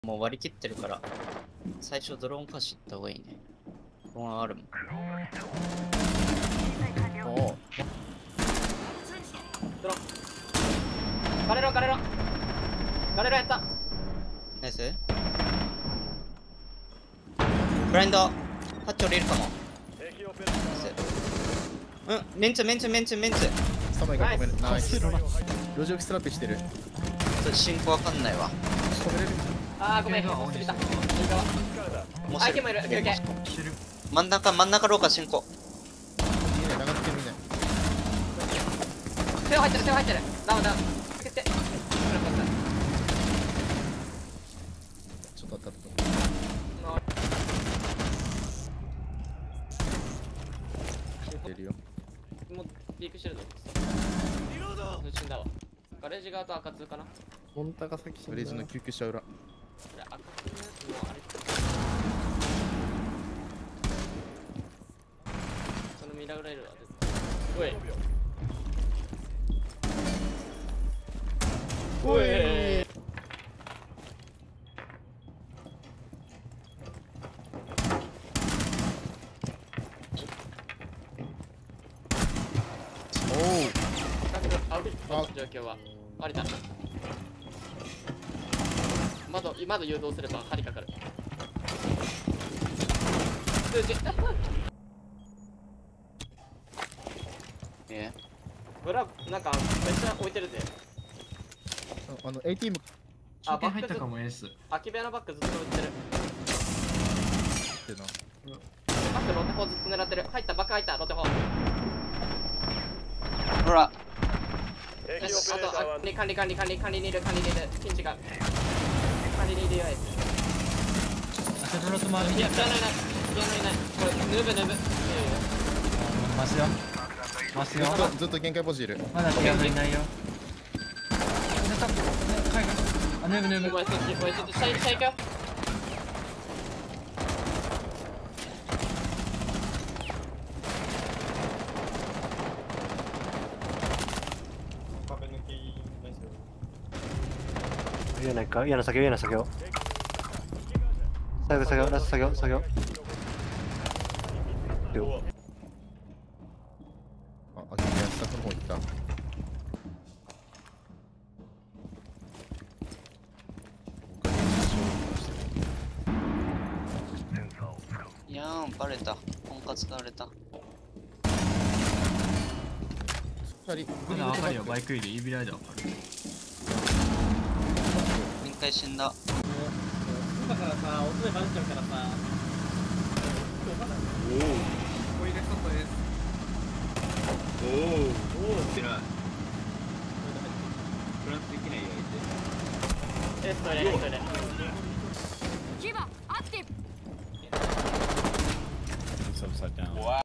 もう割り切ってるから、最初ドローン貸し行った方がいいね。ドローンあるもん。おお。 ドローン。ガレロ。ガレロやった。 ナイス。ブラインド。ハッチ降りるかも。ナイス。メンツ。 スタバイが止める。ナイス。路上ストラップしてる。 進行わかんないわ。 止めれる。 あーごめん、過ぎた。相手もいる、休憩。 真ん中廊下進行。 見えない、長くて見えない。 手を入ってる。ダウン。つけて。 ちょっと当たった。出るよ。 もうピークしてるぞ。死んだわ。ガレージ側と赤通かな。 モンタが先死んだ。 ガレージの救急車裏。 これ赤通のやつもあれ。そのミラー裏いるわ。おい。状況は割れた。窓誘導すれば針かかる。数字ブラなんかめっちゃ置いてるぜ。 ATM あ、バッ入ったかも S。 空き部屋のバッグずっと売ってる。 ってな。 バッグロテホずっと狙ってる。バッグ入ったロテホ。 ほら。 よし、あと管理にいる。ピンチが管理にいるよ。 セトロスもある。 いや、ピアノいない。これヌーブ。 ますよ。 ずっと限界ポジいる。 まだピアノいないよ。あ、ヌーブ。 これちょっと下行くよ。 嫌な作業。ラスト作業。 あ、空き部屋スタッフの方行った。 いやーん、バレた。婚活がバレた。 2人。 まだ分かるよ、バイク入れ、指ライダー分かる。 一回死んだ。 だからさ、音でバレちゃうからさ。 おお。入れ方です。おお。ってない。フランスできないよ、相手。 トイレ。